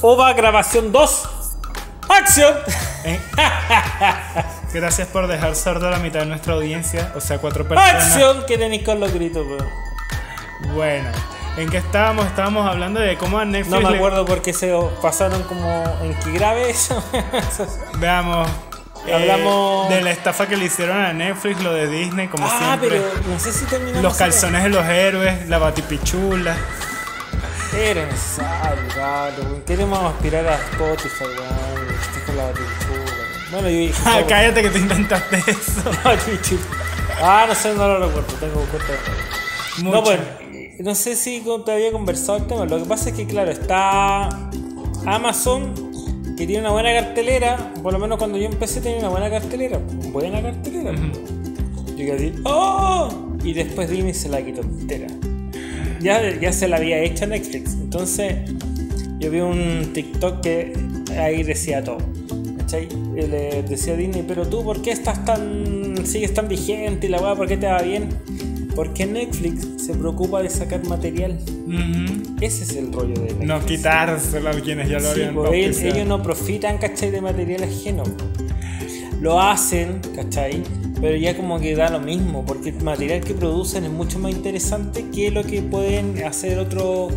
OVA grabación 2. ¡Acción! Gracias por dejar sordo a la mitad de nuestra audiencia, o sea, 4 personas. ¡Acción! ¿Qué tenéis con los gritos, weón? Bueno, ¿en qué estábamos? Estábamos hablando de cómo a Netflix... No me acuerdo porque se pasaron como en qué grave eso. Veamos. Hablamos de la estafa que le hicieron a Netflix, lo de Disney, como siempre. Pero no sé si terminamos. Los calzones de los héroes, la batipichula. Era necesario, claro. Queremos aspirar a Spotify, weón. Estoy con la batipichula. Bueno, yo dije. Cállate que te inventaste eso. No sé, no lo recuerdo. Tengo cuenta. No, pues, no sé si te había conversado el tema. Lo que pasa es que, claro, está Amazon, que tiene una buena cartelera. Por lo menos cuando yo empecé tenía una buena cartelera. Buena cartelera. Yo quedé así, ¡oh! Y después Disney se la quitó entera. Ya se la había hecho a Netflix. Entonces yo vi un TikTok que ahí decía todo, ¿cachai? Le decía a Disney, pero tú, ¿por qué sigues tan vigente? Y la weá, ¿por qué te va bien? Porque Netflix se preocupa de sacar material. Ese es el rollo de Netflix. No quitárselo a quienes ya lo habían pues ellos no profitan, ¿cachai? De material ajeno. Lo hacen, ¿cachai? Pero ya como que da lo mismo, porque el material que producen es mucho más interesante que lo que pueden hacer otros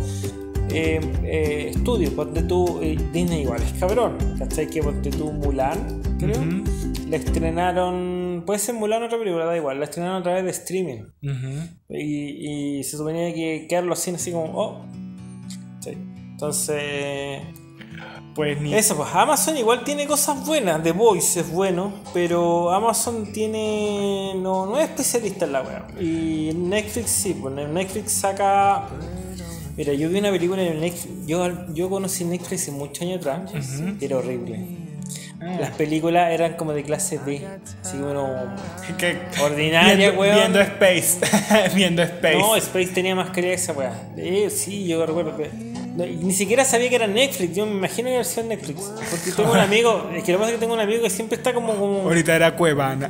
estudios. Ponte tú, Disney igual es cabrón, ¿cachai? Que ponte tú Mulan, creo. La estrenaron, puede ser Mulan o otra película, da igual, la estrenaron a través de streaming. Y se suponía que quedarlo así como, ¿sí? Entonces... Pues eso, pues Amazon igual tiene cosas buenas. The Voice es bueno, pero Amazon tiene no es especialista en la web. Y Netflix sí, pues Netflix saca... Mira, yo vi una película en Netflix. Yo conocí Netflix hace muchos años atrás. Era horrible. Las películas eran como de clase B, así como ordinaria, weón. Viendo Space. Viendo Space. No, Space tenía más calidad que esa weá. Sí, yo recuerdo que... ni siquiera sabía que era Netflix. Yo me imagino que era versión Netflix. Porque tengo un amigo, es que lo que pasa es que tengo un amigo que siempre está como... Ahorita era Cuevana.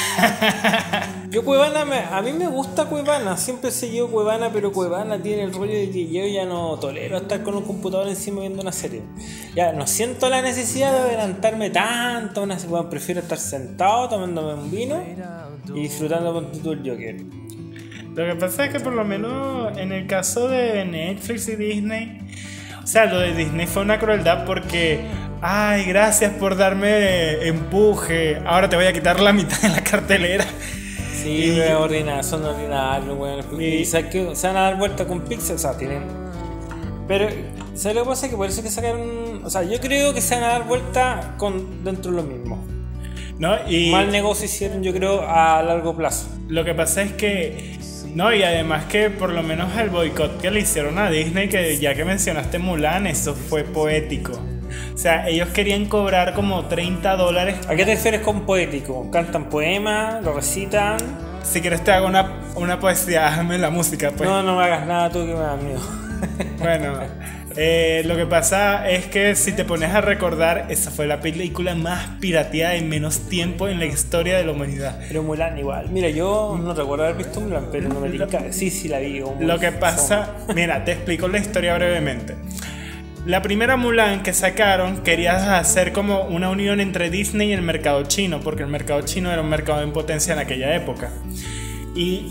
Yo Cuevana, a mí me gusta Cuevana. Siempre he seguido Cuevana, pero Cuevana tiene el rollo de que yo ya no tolero estar con un computador encima viendo una serie. Ya no siento la necesidad de adelantarme tanto. Bueno, prefiero estar sentado tomándome un vino y disfrutando con todo el Joker. Lo que pasa es que por lo menos en el caso de Netflix y Disney, o sea, lo de Disney fue una crueldad porque, ay, gracias por darme empuje, ahora te voy a quitar la mitad de la cartelera. Sí, son ordinarios, weón. Y sabes que se van a dar vuelta con Pixar, o sea, tienen... Pero, ¿sabes lo que pasa? Que por eso que sacaron... O sea, yo creo que se van a dar vuelta dentro de lo mismo. ¿No? Y mal negocio hicieron, yo creo, a largo plazo. Lo que pasa es que... No, y además que por lo menos el boicot que le hicieron a Disney, que ya que mencionaste Mulan, eso fue poético. O sea, ellos querían cobrar como $30. ¿A qué te refieres con poético? ¿Cantan poemas? ¿Lo recitan? Si quieres te hago una poesía, hazme la música, pues. No me hagas nada tú que me da miedo. Bueno, lo que pasa es que si te pones a recordar, esa fue la película más pirateada en menos tiempo en la historia de la humanidad. Pero Mulan igual. Mira, yo no recuerdo haber visto Mulan, pero no me tinca. Sí la vi. Lo que pasa, mira, te explico la historia brevemente. La primera Mulan que sacaron quería hacer como una unión entre Disney y el mercado chino, porque el mercado chino era un mercado en potencia en aquella época. Y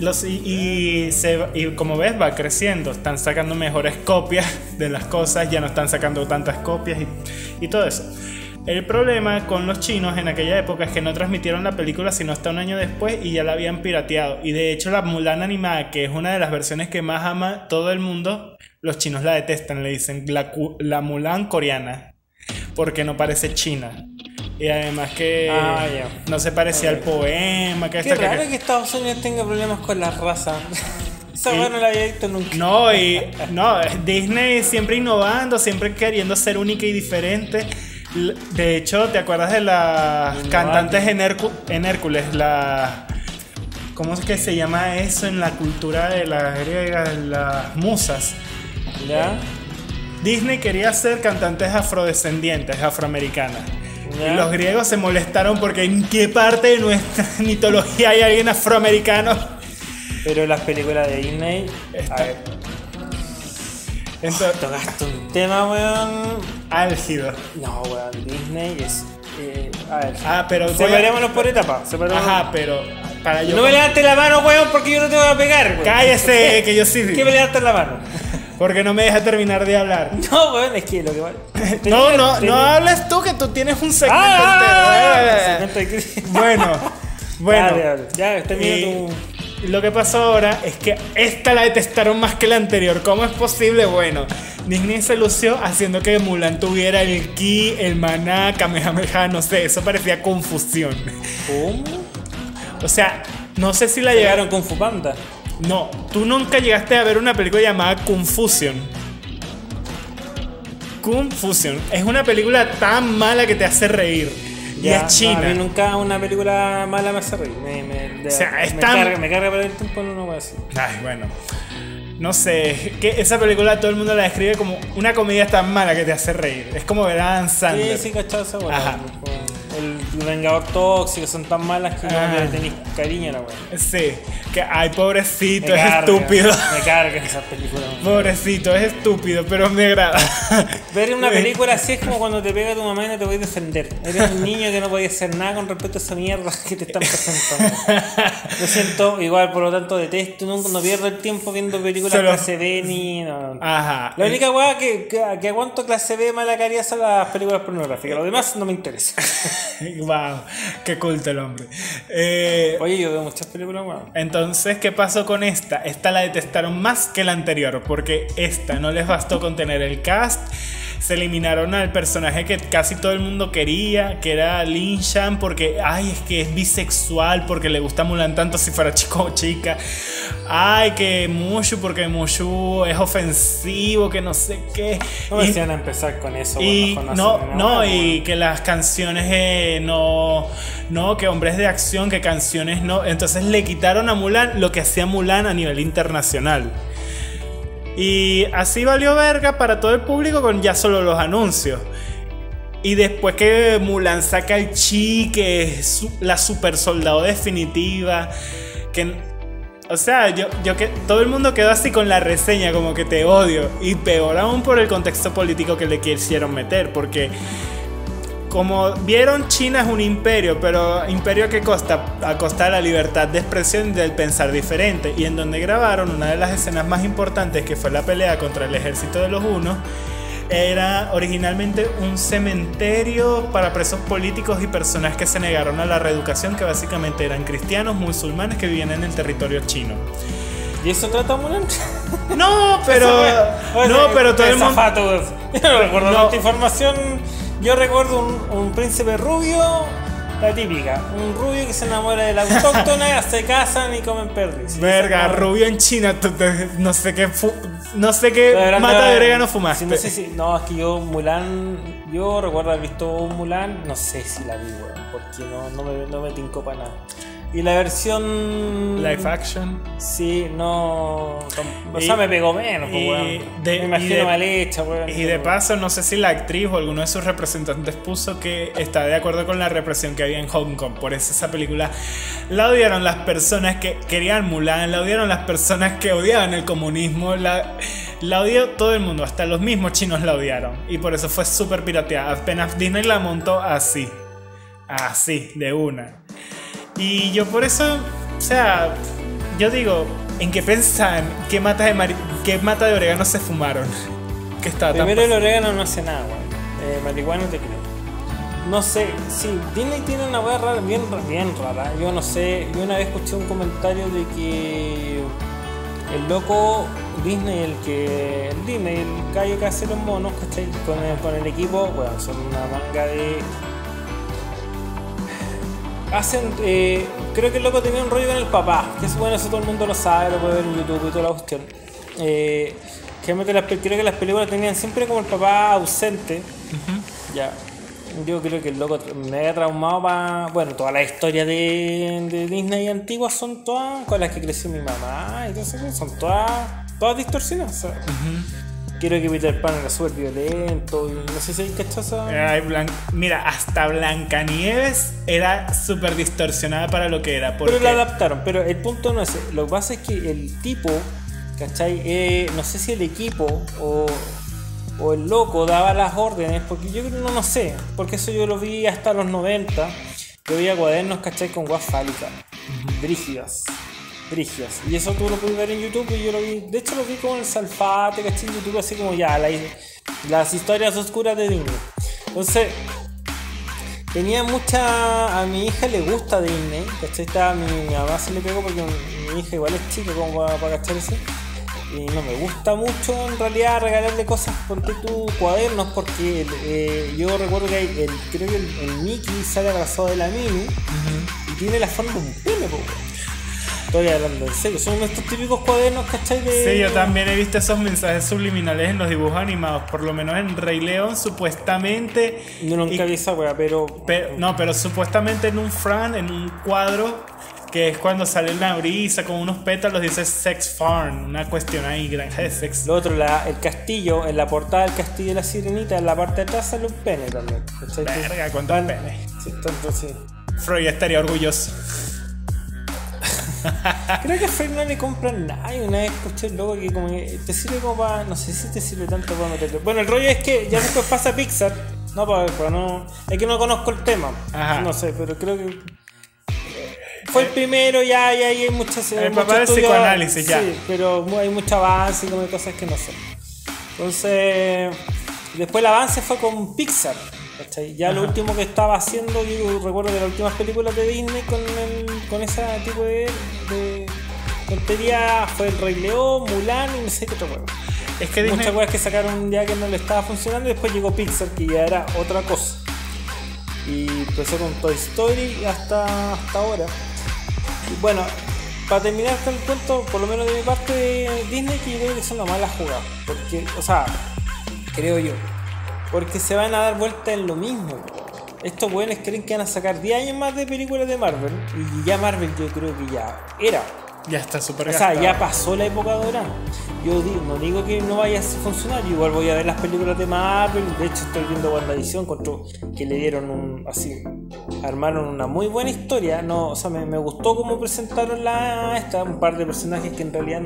como ves va creciendo, están sacando mejores copias de las cosas, ya no están sacando tantas copias y todo eso. El problema con los chinos en aquella época es que no transmitieron la película sino hasta un año después y ya la habían pirateado. Y de hecho la Mulan animada, que es una de las versiones que más ama todo el mundo, los chinos la detestan, le dicen la Mulan coreana, porque no parece china. Y además que no se parecía al poema. Que qué raro que Estados Unidos tenga problemas con la raza. Esa weá no la había visto nunca. No, Disney siempre innovando, siempre queriendo ser única y diferente. De hecho, ¿te acuerdas de las cantantes en Hércules? ¿Cómo es que se llama eso en la cultura de las griegas? Las musas. ¿Ya? Disney quería ser cantantes afrodescendientes, afroamericanas. ¿Ya? Y los griegos se molestaron porque ¿en qué parte de nuestra mitología hay alguien afroamericano? Pero las películas de Disney... Entonces, Tocaste un tema, weón. álgido. No, weón, Disney es. A ver. Pero Separémonos por etapas. Ajá, pero para yo. No me levantes la mano, weón, porque yo no te voy a pegar, weón. Cállese, que yo sí. ¿Qué me levantas la mano? Porque no me deja terminar de hablar. No, weón, es que lo que vale. No hables tú, que tú tienes un segmento entero. Bueno. Ya, termina tu. Lo que pasó ahora es que esta la detestaron más que la anterior. ¿Cómo es posible? Bueno, Disney se lució haciendo que Mulan tuviera el ki, el maná, Kamehameha, no sé, eso parecía confusión. ¿Cómo? O sea, no sé si la Llegaron con Fupanda. No, tú nunca llegaste a ver una película llamada Confusion. Confusion es una película tan mala que te hace reír. Y es china. No, a mí nunca una película mala me hace reír. Me carga perder el tiempo en una cosa así. Ay, bueno. No sé, que esa película todo el mundo la describe como una comedia tan mala que te hace reír. Es como ver a Adam Sandler. Sí, cachado esa weá. Ajá. El Vengador Tóxico son tan malas que no le tenéis cariño a la weá. Sí, que ay, pobrecito, es estúpido. Me cargan esas películas. Pobrecito, es estúpido, pero me agrada. Ver una película así es como cuando te pega tu mamá y no te voy a defender. Eres un niño que no podía hacer nada con respecto a esa mierda que te están presentando. Lo siento, igual, por lo tanto detesto, no pierdo el tiempo viendo películas clase B ni. No. Ajá. La única weá que aguanto clase B mala calidad son las películas pornográficas. Lo demás no me interesa. Wow, qué culto el hombre. Oye, yo veo muchas películas, weón. Entonces, ¿qué pasó con esta? Esta la detestaron más que la anterior, porque esta no les bastó con tener el cast. Se eliminaron al personaje que casi todo el mundo quería, que era Lin Shan, porque ay, es que es bisexual, porque le gusta Mulan tanto si fuera chico o chica. Ay, que Mushu, porque Mushu es ofensivo, que no sé qué. No me decían a empezar con eso. Y y que las canciones no, que hombres de acción, que canciones no. Entonces le quitaron a Mulan lo que hacía Mulan a nivel internacional. Y así valió verga para todo el público con ya solo los anuncios. Y después que Mulan saca el chi, que es la super soldado definitiva, que, o sea, yo que todo el mundo quedó así con la reseña, como que te odio. Y peor aún por el contexto político que le quisieron meter, porque como vieron, China es un imperio, pero ¿imperio a qué costa? A costa de la libertad de expresión y del pensar diferente. Y en donde grabaron una de las escenas más importantes, que fue la pelea contra el ejército de los hunos, era originalmente un cementerio para presos políticos y personas que se negaron a la reeducación, que básicamente eran cristianos, musulmanes que vivían en el territorio chino. ¿Y eso trata Mulan? No, pero todo el mundo... Yo no recuerdo tanta información. Yo recuerdo un príncipe rubio, la típica, un rubio que se enamora de la autóctona, se casan y comen perdiz. Verga, rubio en China, no sé qué mata de orégano fumaste. No, es que yo recuerdo haber visto un Mulan, no sé si la vi, weón, porque no me tincó para nada. Y la versión live action, sí, no, o sea, me pegó menos, weón. Me imagino mal hecha, weón. Y de paso, no sé si la actriz o alguno de sus representantes puso que está de acuerdo con la represión que había en Hong Kong. Por eso esa película la odiaron las personas que querían Mulan, la odiaron las personas que odiaban el comunismo, la odió todo el mundo, hasta los mismos chinos la odiaron. Y por eso fue súper pirateada. Apenas Disney la montó así, de una. Y yo por eso, o sea, yo digo, ¿en qué pensan? ¿Qué mata de orégano se fumaron? Que está primero el orégano no hace nada, weón. Marihuana te creo. No sé, sí, Disney tiene una weá rara, bien rara. Yo no sé, yo una vez escuché un comentario de que el loco Disney, el gallo que hace los monos, ¿cachai? Con el equipo, weón, son una manga de... creo que el loco tenía un rollo con el papá, que es bueno, eso todo el mundo lo sabe, lo puede ver en YouTube y toda la cuestión. Creo que las películas tenían siempre como el papá ausente. Ya, yo creo que el loco me había traumado para... Bueno, todas las historias de Disney antiguas son todas con las que creció mi mamá, entonces son todas distorsionadas, ¿sabes? Quiero que Peter Pan era súper violento. Y no sé si hay cachazo. Mira, hasta Blancanieves era súper distorsionada para lo que era. Pero la adaptaron. Pero el punto no es ese. Lo que pasa es que el tipo ¿cachai? No sé si el equipo o el loco daba las órdenes, porque yo no sé, porque eso yo lo vi hasta los 90. Yo veía cuadernos, ¿cachai? Con guas fálicas, brígidas. Y eso tú lo puedes ver en YouTube y yo lo vi. De hecho, lo vi como en el Salfate, ¿cachai? En YouTube, así como ya, las historias oscuras de Disney. Entonces, tenía mucha. A mi hija le gusta Disney, ¿cachai? Mi mamá se le pegó porque mi hija igual es chica, como para cachar eso. Y no me gusta mucho en realidad regalarle cosas, ponte tú cuadernos, porque yo recuerdo que creo que el Mickey sale abrazado de la Minnie y tiene la forma de un pene, po. Estoy hablando en serio, son estos típicos cuadernos, ¿cachai? Sí, yo también he visto esos mensajes subliminales en los dibujos animados, por lo menos en Rey León, supuestamente. Yo nunca vi esa wea, pero supuestamente en un cuadro, que es cuando sale una brisa con unos pétalos, dice Sex Farm, una cuestión ahí, granja de sexo. Lo otro, el castillo, en la portada del castillo de la sirenita, en la parte de atrás sale un pene también. ¿Cachai? Verga, ¿cuántos penes? Sí, tanto sí. Freud estaría orgulloso. Creo que a Freud no le compran nada. Y una vez escuché el logo que como que te sirve como para. No sé si te sirve tanto para meterlo. Bueno, el rollo es que ya después pasa a Pixar. No, para no. Es que no conozco el tema. Ajá. No sé, pero creo que. Fue el primero, ya hay muchas. El papá del psicoanálisis, ya. Sí, pero hay mucho avance y como cosas que no sé. Entonces. Después el avance fue con Pixar. ¿Cachai? Ya lo último que estaba haciendo, yo recuerdo de las últimas películas de Disney con ese tipo de tontería, fue el Rey León, Mulan y no sé qué otro juego. Es que Disney... Muchas cosas que sacaron ya que no le estaba funcionando y después llegó Pixar, que ya era otra cosa. Y empezó con Toy Story hasta ahora. Y bueno, para terminar con el cuento, por lo menos de mi parte de Disney, que yo creo que es una mala jugada. Porque, o sea, creo yo. Porque se van a dar vuelta en lo mismo. Estos weones creen que van a sacar 10 años más de películas de Marvel. Y ya Marvel yo creo que ya era. Ya está súper gastado. O sea, ya gastado. pasó la época dorada. Yo no digo que no vaya a funcionar. Yo igual voy a ver las películas de Marvel. De hecho estoy viendo WandaVision, que le dieron armaron una muy buena historia. No, o sea, me gustó cómo presentaron un par de personajes que en realidad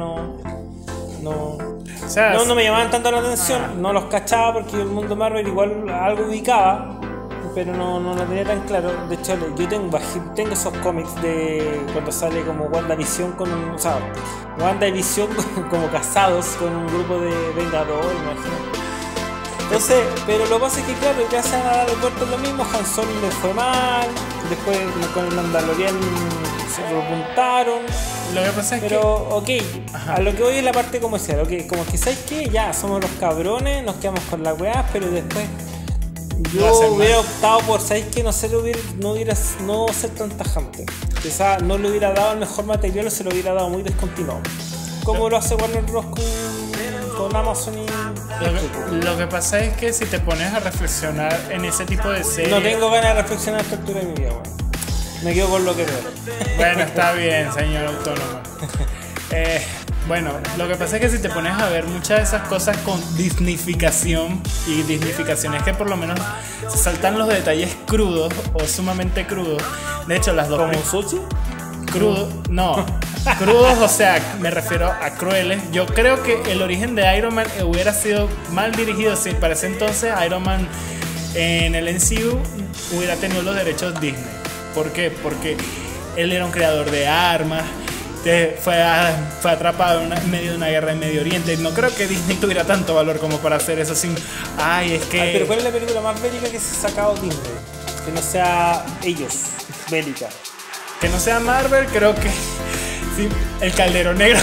o sea, no me llamaban tanto la atención, no los cachaba porque el mundo Marvel igual algo ubicaba, pero no lo tenía tan claro. De hecho, yo tengo esos cómics de cuando sale como WandaVision Wanda y Visión como casados con un grupo de Vengadores, imagínate. Entonces, pero lo que pasa es que claro, ya se han dado vuelta lo mismo. Han Solo le fue mal, después con el Mandalorian se repuntaron. Lo que pasa es pero, que... ok, a lo que voy es la parte comercial, ok, como que ¿sabes qué? Ya, somos los cabrones, nos quedamos con la weá, pero después yo hubiera optado por, ¿sabes qué? No ser tan tajante. Quizás no le hubiera dado el mejor material o se lo hubiera dado muy descontinuado. Como lo hace Warner Bros. Con Amazon y... Lo que pasa es que si te pones a reflexionar en ese tipo de series... No tengo ganas de reflexionar a esta altura de mi vida, weón. Me quedo con lo que veo. Bueno, está bien, señor autónomo. Bueno, lo que pasa es que si te pones a ver muchas de esas cosas con disneyficación, y disneyficación es que por lo menos se saltan los detalles crudos o sumamente crudos. De hecho, las dos... ¿Como sushi? Crudos, no. Crudos, o sea, me refiero a crueles. Yo creo que el origen de Iron Man hubiera sido mal dirigido si para ese entonces Iron Man en el MCU hubiera tenido los derechos Disney. ¿Por qué? Porque él era un creador de armas, fue atrapado en medio de una guerra en Medio Oriente. No creo que Disney tuviera tanto valor como para hacer eso sin... es que... pero ¿cuál es la película más bélica que se ha sacado Disney? Que no sea ellos, bélica. Que no sea Marvel, creo que... Sí, El Caldero Negro.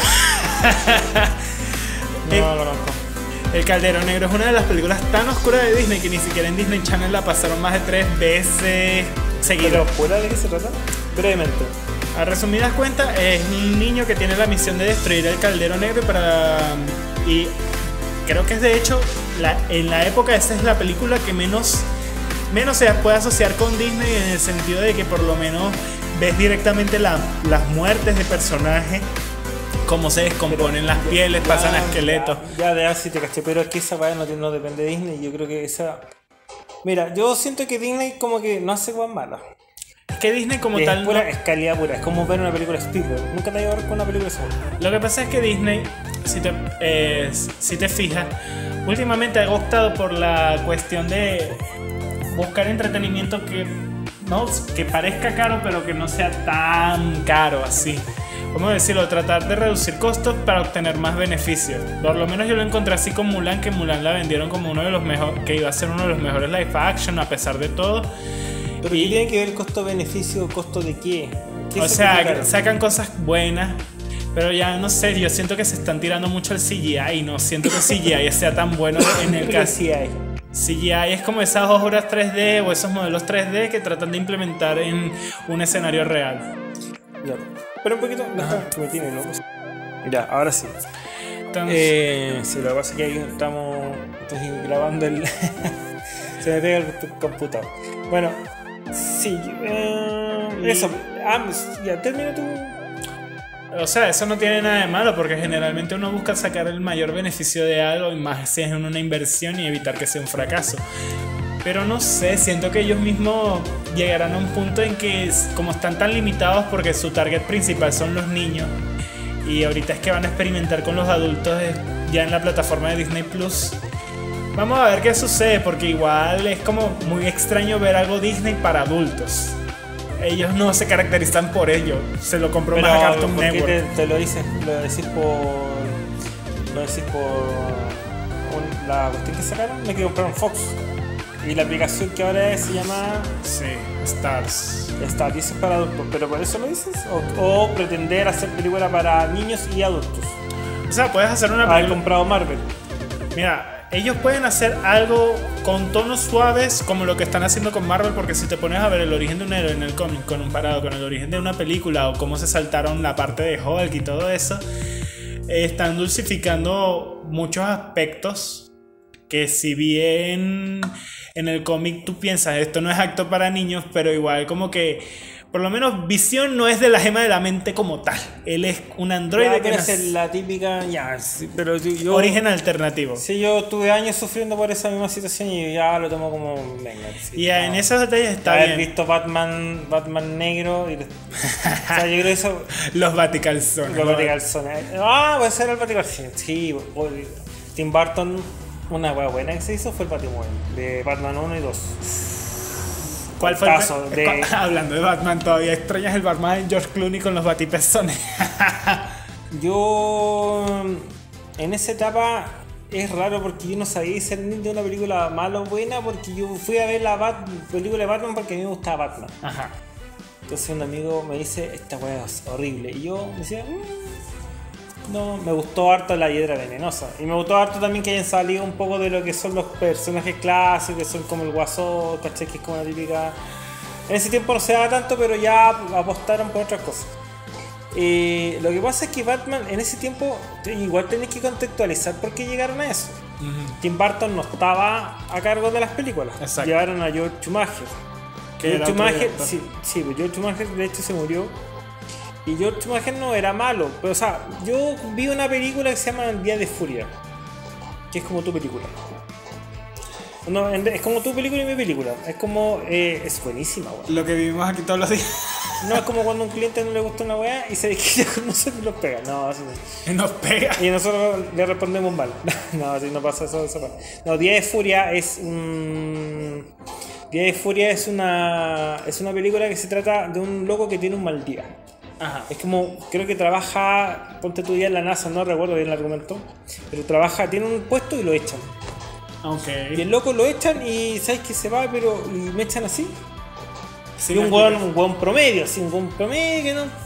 No lo conozco. El Caldero Negro es una de las películas tan oscuras de Disney que ni siquiera en Disney Channel la pasaron más de 3 veces seguido. ¿Pero oscura de qué se trata? Brevemente. A resumidas cuentas, es un niño que tiene la misión de destruir el Caldero Negro y creo que es de hecho en la época esa es la película que menos se puede asociar con Disney, en el sentido de que por lo menos ves directamente las muertes de personajes, cómo se descomponen las pieles, pasan a esqueletos. Ya de así te caché, pero es que esa vaina no depende de Disney. Yo creo que esa... Mira, yo siento que Disney como que no hace cosas malas. Es que Disney como es tal... Es calidad pura, es como ver una película Spielberg. Nunca te voy a ver con una película sola. Lo que pasa es que Disney si te fijas, últimamente he optado por la cuestión de buscar entretenimiento que parezca caro, pero que no sea tan caro así. ¿Cómo decirlo? Tratar de reducir costos para obtener más beneficios. Por lo menos yo lo encontré así con Mulan, que Mulan la vendieron como uno de los mejores, que iba a ser uno de los mejores live action a pesar de todo. Pero ¿qué tiene que ver costo-beneficio? ¿Costo de qué? O sea, sacan cosas buenas, pero ya no sé, yo siento que se están tirando mucho el CGI y no siento que el CGI sea tan bueno en el caso. CGI es como esas obras 3D o esos modelos 3D que tratan de implementar en un escenario real. Ya, pero un poquito, que me tiene loco. Ya, ahora sí. Entonces, sí, lo que pasa es que ahí estoy grabando el... se me pega el computador. Bueno, sí, eso. Ya, termina tu... O sea, eso no tiene nada de malo porque generalmente uno busca sacar el mayor beneficio de algo y más si es en una inversión y evitar que sea un fracaso. Pero no sé, siento que ellos mismos llegarán a un punto en que como están tan limitados porque su target principal son los niños y ahorita es que van a experimentar con los adultos ya en la plataforma de Disney Plus. Vamos a ver qué sucede porque igual es como muy extraño ver algo Disney para adultos. Ellos no se caracterizan por ello. Se lo compró más a Cartoon Network. Te lo dices? Lo decís por la cuestión que sacaron, me que compraron Fox. Y la aplicación que ahora se llama... Sí, Stars. Stars, dices para adultos. ¿Pero por eso lo dices? ¿O pretender hacer película para niños y adultos? O sea, puedes hacer una película... Haber comprado Marvel. Mira, ellos pueden hacer algo con tonos suaves como lo que están haciendo con Marvel, porque si te pones a ver el origen de un héroe en el cómic comparado con el origen de una película o cómo se saltaron la parte de Hulk y todo eso, están dulcificando muchos aspectos que si bien en el cómic tú piensas esto no es apto para niños, pero igual como que por lo menos Visión no es de la gema de la mente como tal. Él es un androide que es la típica, sí, pero yo origen alternativo. Sí, yo tuve años sufriendo por esa misma situación y ya lo tomo como venga. Sí, y en esos detalles está bien. Haber visto Batman negro y o sea, yo creo eso los Baticalzones. Los Baticalzones. Puede ser el Baticalzones. Sí, Tim Burton, una hueá buena que se hizo fue el Batimóvil de Batman 1 y 2. ¿Cuál fue hablando de Batman, todavía extrañas el Batman de George Clooney con los batipezones? Yo en esa etapa es raro porque yo no sabía discernir de una película mala o buena, porque yo fui a ver la película de Batman porque a mí me gustaba Batman. Ajá. Entonces un amigo me dice, esta weá es horrible, y yo me decía, no, me gustó harto La Hiedra Venenosa. Y me gustó harto también que hayan salido un poco de lo que son los personajes clásicos, que son como el Guasón, ¿cachai? Que es como la típica... En ese tiempo no se daba tanto, pero ya apostaron por otras cosas. Lo que pasa es que Batman en ese tiempo, igual tenés que contextualizar por qué llegaron a eso. Tim Burton no estaba a cargo de las películas. Exacto. Llevaron a George Schumacher. George Schumacher, pues George Schumacher de hecho se murió. Y George Schumacher no era malo, pero o sea, yo vi una película que se llama El Día de Furia, que es como tu película. No, es como tu película y mi película. Es como, es buenísima, weón. Lo que vivimos aquí todos los días. No, es como cuando a un cliente no le gusta una weá y se desquita con nosotros y nos pega. No, así no. Nos pega. Y nosotros le respondemos mal. No, así no pasa eso. No, Día de Furia es Día de Furia es una película que se trata de un loco que tiene un mal día. Ajá. Es como, creo que trabaja, ponte tu día en la NASA, no recuerdo bien el argumento, pero tiene un puesto y lo echan. Okay. Y el loco lo echan y sabes que se va, pero y me echan así. Sí, y un hueón promedio, así, un hueón promedio que no.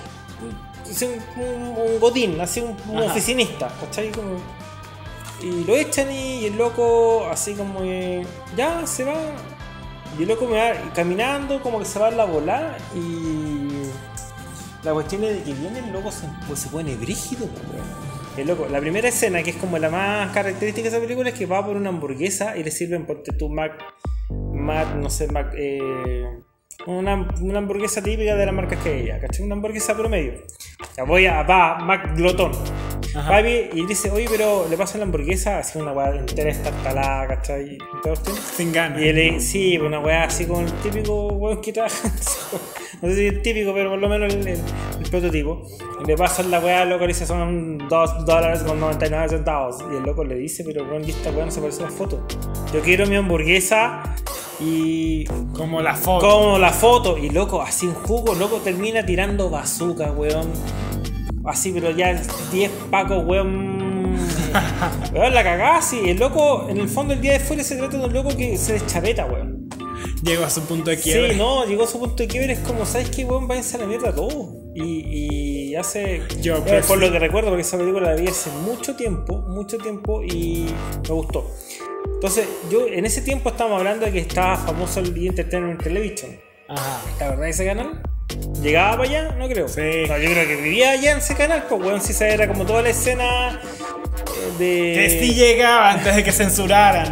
Un godín, así un oficinista, ¿cachai? Como, y lo echan y el loco así como que ya se va. Y el loco me va caminando, como que se va a la bola y. La cuestión es de que viene el loco se pone brígido, el loco. La primera escena, que es como la más característica de esa película, es que va por una hamburguesa y le sirven, ponte tú, una hamburguesa típica de las marcas que ella, ¿cachai? Una hamburguesa promedio. Ya va Mac Glotón. Va y dice, oye, pero le pasan la hamburguesa así una weá entera estartalada, ¿cachai? Sin ganas. Y él, sí, una weá así como el típico weón que trabaja. No sé si es típico, pero por lo menos el prototipo. Y le pasan la weá, el loco le dice, son $2.99. Y el loco le dice, pero weón, y esta weá no se parece a la foto. Yo quiero mi hamburguesa y... Como la foto. Y loco, así en jugo, loco termina tirando bazooka, weón. Así, pero ya 10 pacos, weón. Weón, la cagada así. El loco, en el fondo, el día de fuera se trata de un loco que se deschaveta, weón. Llegó a su punto de quiebre. Sí, no, llegó a su punto de quiebre. Es como, ¿sabes qué, weón? Váyanse a la mierda todo. Y hace. Por lo que recuerdo, porque esa película la vi hace mucho tiempo y me gustó. Entonces, yo en ese tiempo estábamos hablando de que estaba famoso el Entertainment Television. Ajá. ¿La verdad ese canal? ¿Llegaba para allá? No creo. Sí. No, yo creo que vivía allá en ese canal, pues weón, si esa era como toda la escena de... Que sí llegaba antes de que censuraran.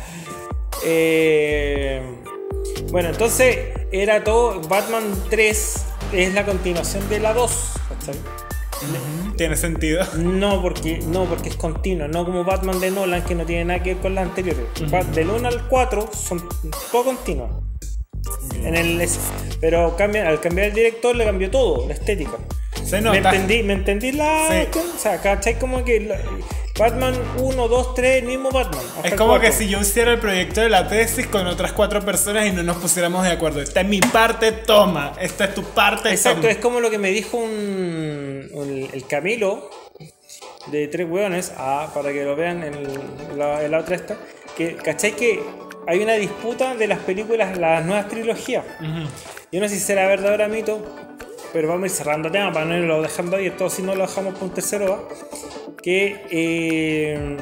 Bueno, entonces era todo... Batman 3 es la continuación de la 2, ¿cachai? ¿Tiene sentido? No porque es continuo, no como Batman de Nolan, que no tiene nada que ver con las anteriores. Del 1 al 4 son todo continuos. Pero al cambiar el director le cambió todo, la estética. Se nota. ¿Me entendí la cuestión? O sea, ¿cachai? Como que Batman 1, 2, 3, el mismo Batman. Es como que si yo hiciera el proyecto de la tesis con otras 4 personas y no nos pusiéramos de acuerdo. Esta es mi parte, toma. Esta es tu parte, exacto, toma. es como lo que me dijo el Camilo de 3 hueones, para que lo vean en la otra esta. Que, ¿cachai? Que hay una disputa de las películas, las nuevas trilogías. Yo no sé si será verdadero o mito, pero vamos a ir cerrando el tema para no irlo dejando ahí. Todo si no lo dejamos por un tercero, ¿va? Que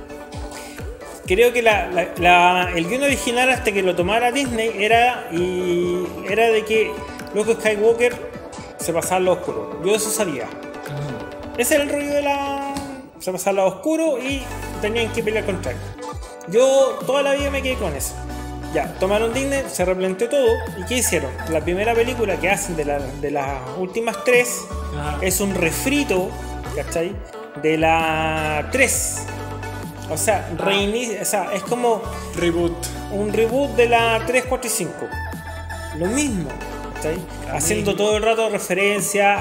creo que el guion original, hasta que lo tomara Disney, era de que Luke Skywalker se pasaba al lado oscuro. Yo eso sabía. Ese era el rollo se pasaba al lado oscuro y tenían que pelear contra él. Yo toda la vida me quedé con eso. Ya, tomaron Disney, se replanteó todo. ¿Y qué hicieron? La primera película que hacen de las últimas 3 es un refrito, ¿cachai? De la 3. O sea, es como Reboot. un reboot de la 3, 4 y 5. Lo mismo, ¿cachai? Haciendo todo el rato referencia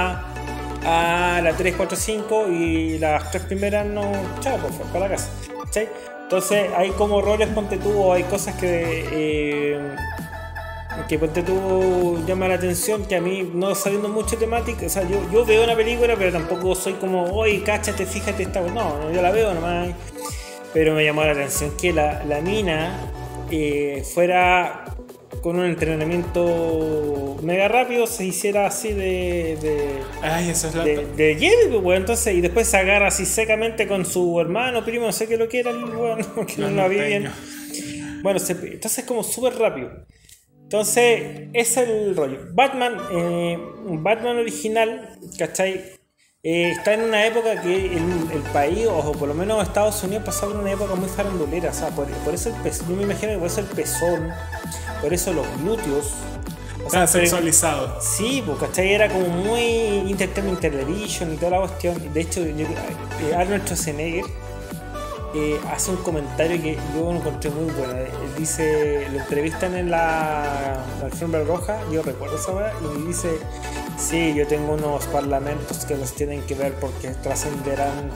a la 3, 4, 5 y las 3 primeras no. Chao, por favor, para la casa, ¿cachai? Entonces hay como roles, ponte tú, o hay cosas que ponte tú llama la atención, que a mí no sabiendo mucho temática, o sea, yo veo una película, pero tampoco soy como, oye, cáchate, fíjate esta, no, yo la veo nomás. Pero me llamó la atención que la mina fuera con un entrenamiento mega rápido, se hiciera así Ay, eso es de Jedi, pues, bueno, entonces, y después se agarra así secamente con su hermano, primo, no sé qué lo que era, bueno, que no la vi bien. Bueno, entonces es como súper rápido. Entonces, ese es el rollo. Un Batman original, ¿cachai? Está en una época que el país, o por lo menos Estados Unidos, pasaba por una época muy farandulera, o sea, por eso el pezón, yo me imagino que por eso el pezón, por eso los glúteos. O sea, sexualizado. Sí, pues, ¿cachai? Era como muy Entertainment Television y toda la cuestión. De hecho, Arnold Schwarzenegger hace un comentario que yo lo encontré muy bueno. Dice, lo entrevistan en la alfombra roja, yo recuerdo esa hora, y dice, sí, yo tengo unos parlamentos que los tienen que ver porque trascenderán.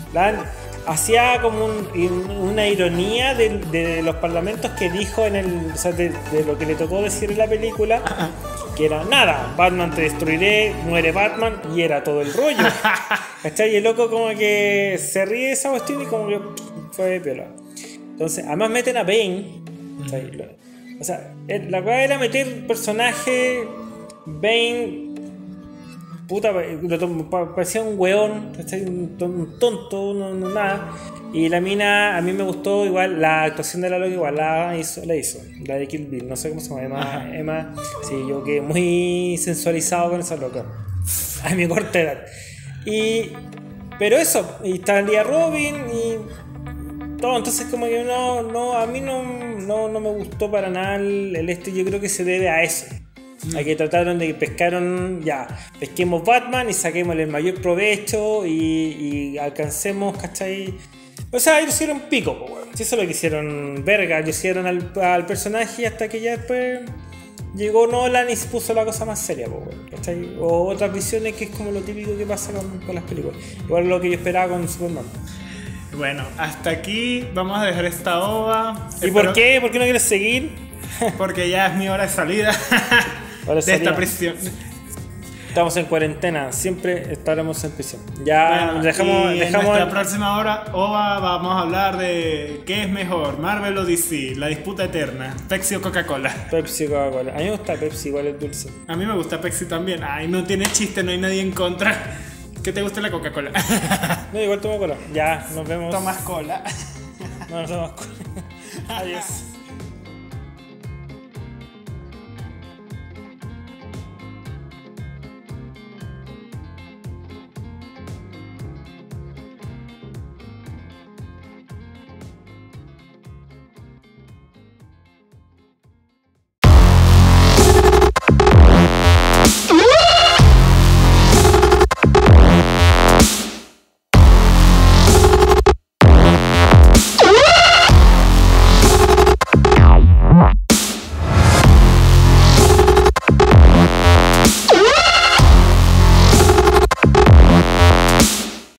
Hacía como una ironía de los parlamentos que dijo o sea, de lo que le tocó decir en la película, que era nada, Batman te destruiré, muere Batman, y era todo el rollo. ¿Cachai? Y el loco como que se ríe de esa cuestión y como que fue piola. Entonces, además meten a Bane. O sea, la cosa era meter personaje Bane. Puta, parecía un weón, un tonto, no, nada. Y la mina, a mí me gustó igual, la actuación de la loca igual la hizo, la de Kill Bill, no sé cómo se llama, Emma. Sí, yo quedé muy sensualizado con esa loca, a mi corta edad. Pero eso, y salía Robin y todo, entonces como que a mí no me gustó para nada yo creo que se debe a eso. Aquí trataron de que pesquemos Batman y saquemos el mayor provecho y alcancemos, ¿cachai? O sea, ellos hicieron pico, pues, weón. Si eso es lo que hicieron verga, ellos hicieron al personaje hasta que ya después llegó Nolan y se puso la cosa más seria, pues, weón, ¿cachai? O otras visiones que es como lo típico que pasa con las películas. Igual lo que yo esperaba con Superman. Bueno, hasta aquí vamos a dejar esta ova. ¿Y por qué? ¿Por qué no quieres seguir? Porque ya es mi hora de salida esta prisión. Estamos en cuarentena, siempre estaremos en prisión. Ya bueno, dejamos en nuestra próxima ova vamos a hablar de qué es mejor, Marvel o DC, la disputa eterna, Pepsi o Coca-Cola. Pepsi o Coca-Cola. A mí me gusta Pepsi, igual es dulce. A mí me gusta Pepsi también. Ay, no tiene chiste, no hay nadie en contra. ¿Qué te gusta la Coca-Cola? No, igual tomo cola. Ya, nos vemos. Tomas cola. No, tomas cola. Adiós.